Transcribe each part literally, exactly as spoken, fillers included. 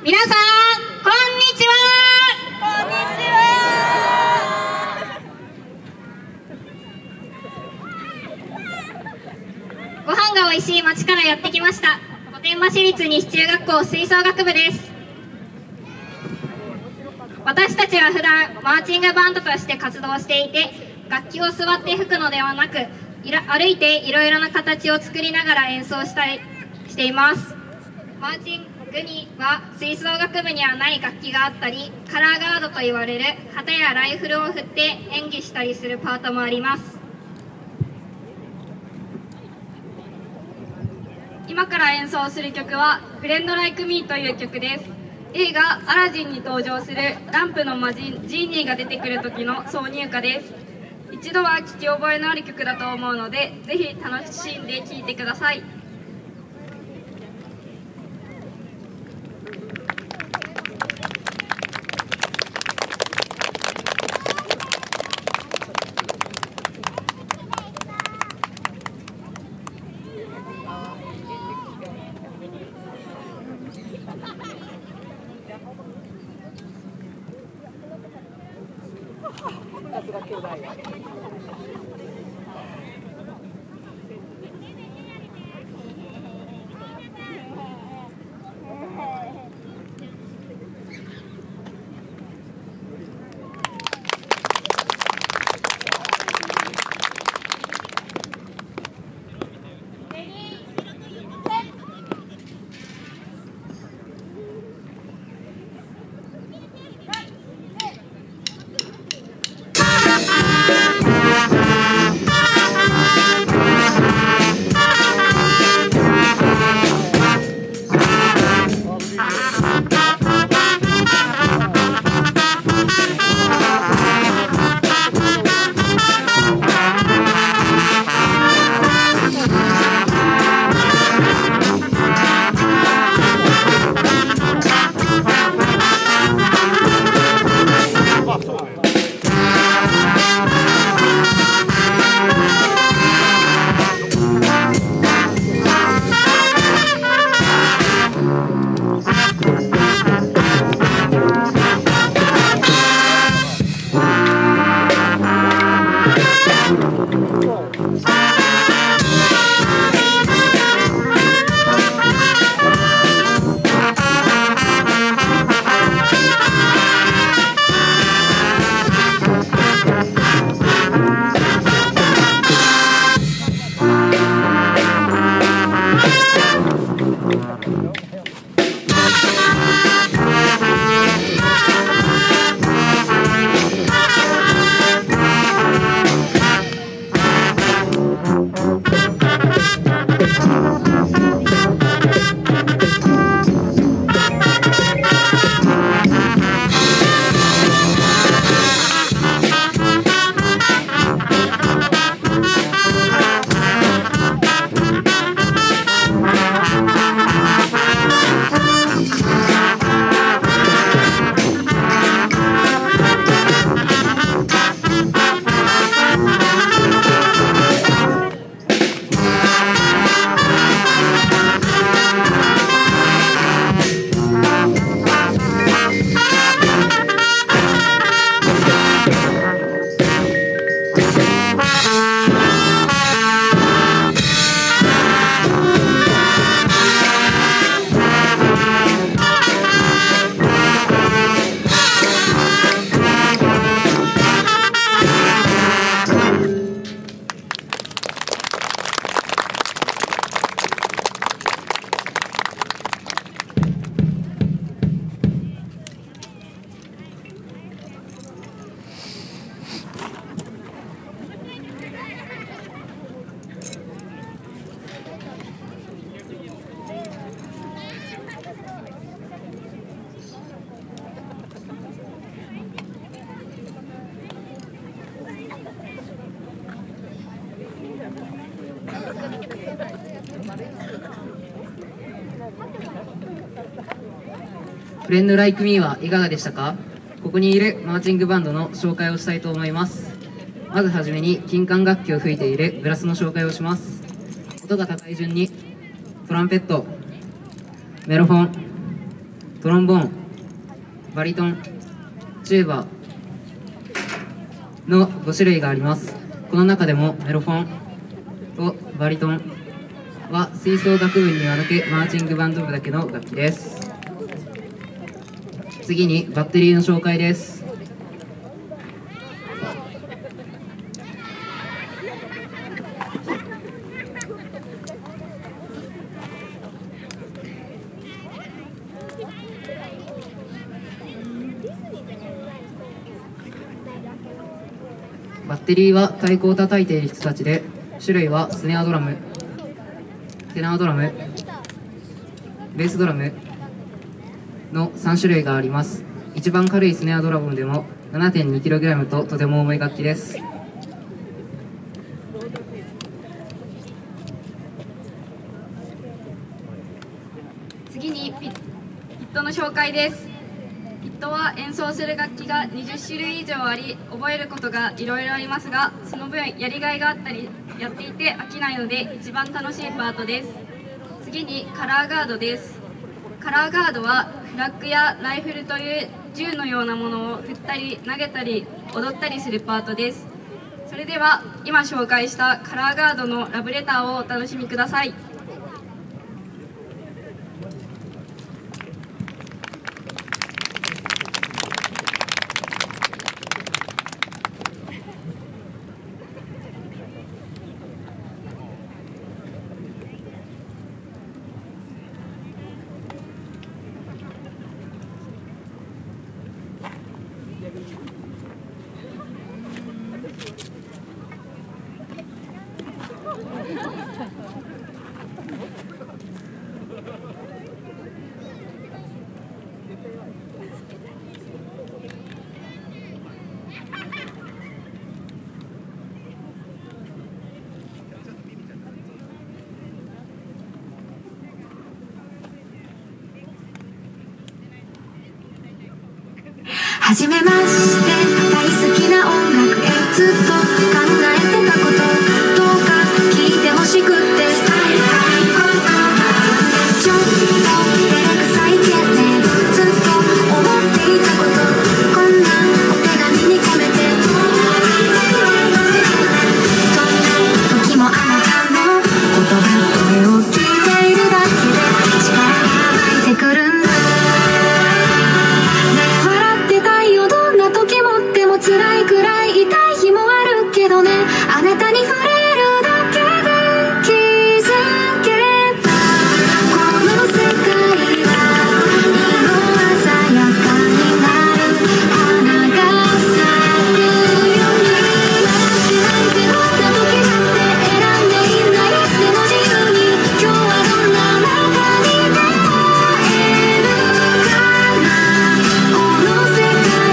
皆さんこんにちは。 こんにちは。 ご飯が美味しい町からやってきました御殿場市立西中学校吹奏楽部です。私たちは普段マーチングバンドとして活動していて、楽器を座って吹くのではなくいら歩いていろいろな形を作りながら演奏したりしています。マーチングには吹奏楽部にはない楽器があったり、カラーガードと言われる旗やライフルを振って演技したりするパートもあります。 今から演奏する曲は「フレンド・ライク・ミー」という曲です。映画「アラジン」に登場するランプの魔人ジーニーが出てくる時の挿入歌です。一度は聞き覚えのある曲だと思うので、ぜひ楽しんで聴いてください。 フレンドライクミーはいかがでしたか？ここにいるマーチングバンドの紹介をしたいと思います。まずはじめに金管楽器を吹いているブラスの紹介をします。音が高い順にトランペット、メロフォン、 トロンボーン、バリトン、チューバのご種類があります。この中でもメロフォンとバリトンは吹奏楽部にはなくマーチングバンド部だけの楽器です。次にバッテリーの紹介です。バッテリーは太鼓を叩いている人たちで、種類はスネアドラム、テナードラム、ベースドラムのさん種類があります。一番軽いスネアドラムでも ななてんにキログラム ととても重い楽器です。 次にピットの紹介です。ピットは演奏する楽器がにじゅっ種類以上あり、覚えることがいろいろありますが、その分やりがいがあったりやっていて飽きないので一番楽しいパートです。次にカラーガードです。カラーガードはフラッグやライフルという銃のようなものを振ったり投げたり踊ったりするパートです。それでは今紹介したカラーガードのラブレターをお楽しみください。 はじめまして、大好きな音楽へずっと考えてたこと、どうか聞いてほしくって伝えたいことがある。ちょっと照れくさいけれどずっと思っていたこと、こんなお手紙に込めて、どんな時もあなたの言葉、声を聞いているだけで力が湧いてくるんだ。辛いくらい痛い日もあるけどね、あなたに触れるだけで気づけた。この世界は色鮮やかになる花が咲くようになってないけど、どんな時だって選んでいいんだ。いつでも自由に今日はどんな中に出会えるかな。この世界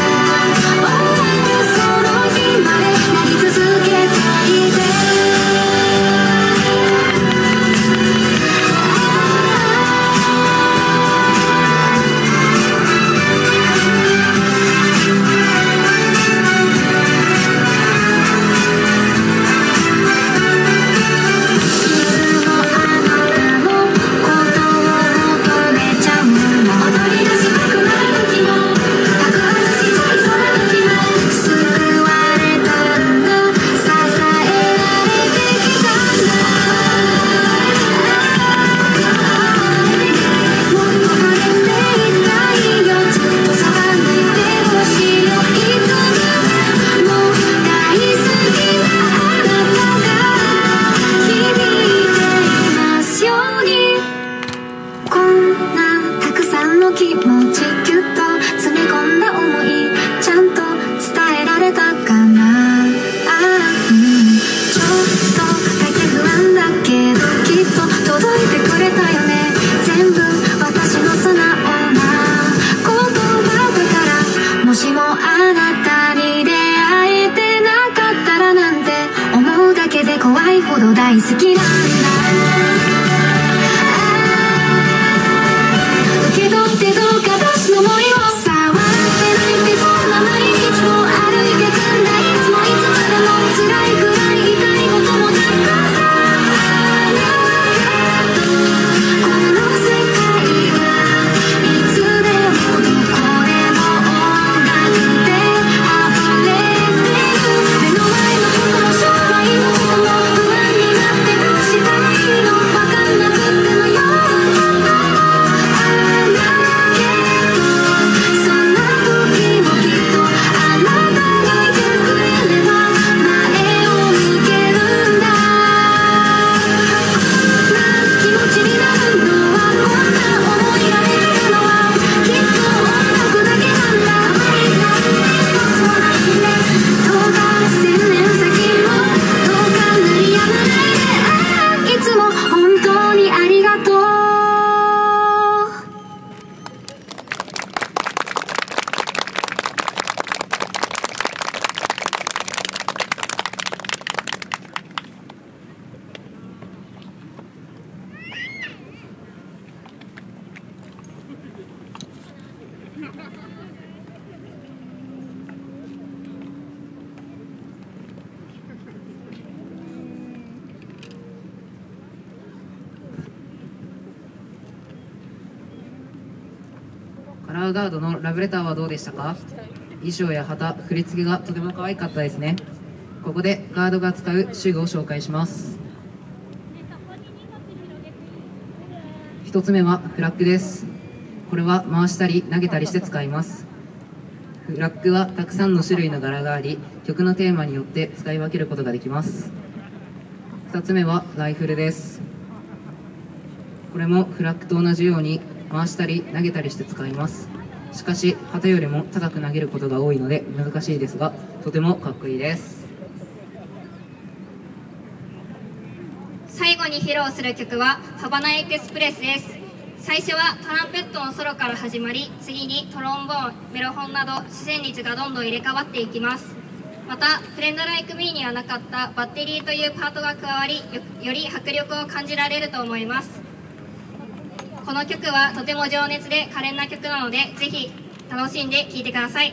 ほど大好きなんだ。受け取ってどうか私の想いを触ってないってそんな毎日を歩いてくんだ。いつもいつまでも辛いくらい痛いこともたくさんあるけど、この世界はいつちになるのはこんな思いができるのはきっと音楽だけなんだ。あまりなそうなんですどうか千年先もどうか鳴りやまないでいつも本当にありがとう。 カラーガードのラブレターはどうでしたか？衣装や旗、振り付けがとても可愛かったですね。ここでガードが使う手具を紹介します。一つ目はフラッグです。これは回したり投げたりして使います。フラッグはたくさんの種類の柄があり、曲のテーマによって使い分けることができます。二つ目はライフルです。これもフラッグと同じように回したり投げたりして使います。しかし旗よりも高く投げることが多いので難しいですが、とてもかっこいいです。 最後に披露する曲はハバナエクスプレスです。最初はトランペットのソロから始まり、次にトロンボーン、メロホンなど主旋律がどんどん入れ替わっていきます。またフレンドライクミーにはなかったバッテリーというパートが加わり、よ, より迫力を感じられると思います。この曲はとても情熱で可憐な曲なので、ぜひ楽しんで聴いてください。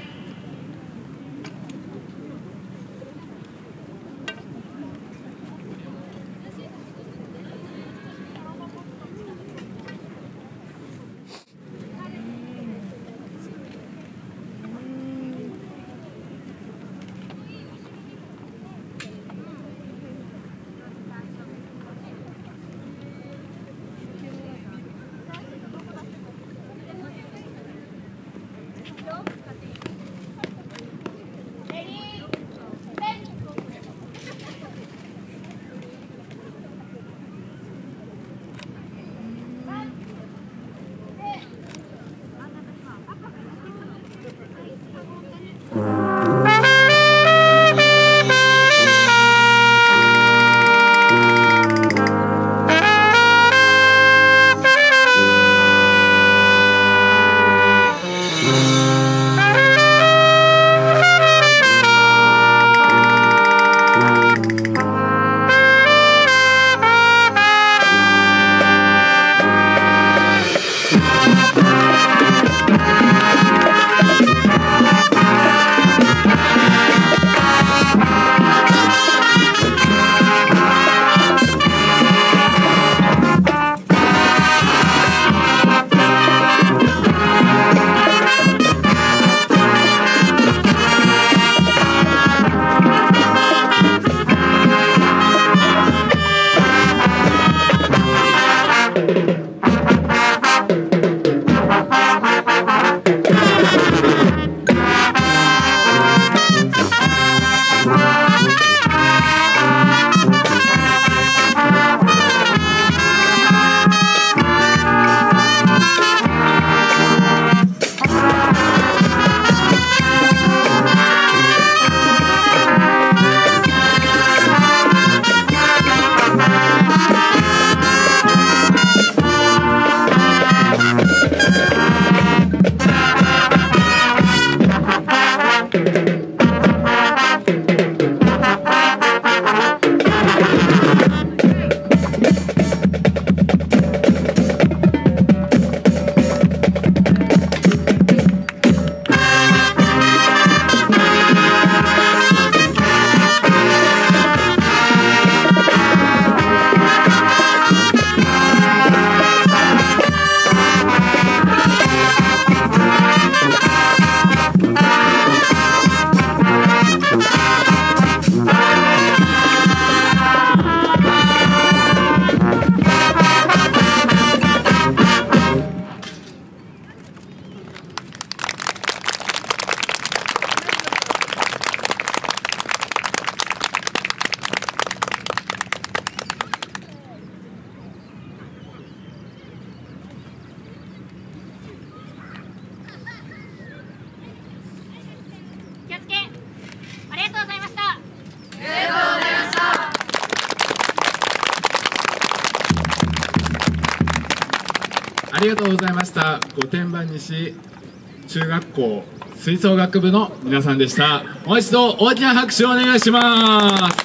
ありがとうございました。御殿場西中学校吹奏楽部の皆さんでした。もう一度大きな拍手をお願いします。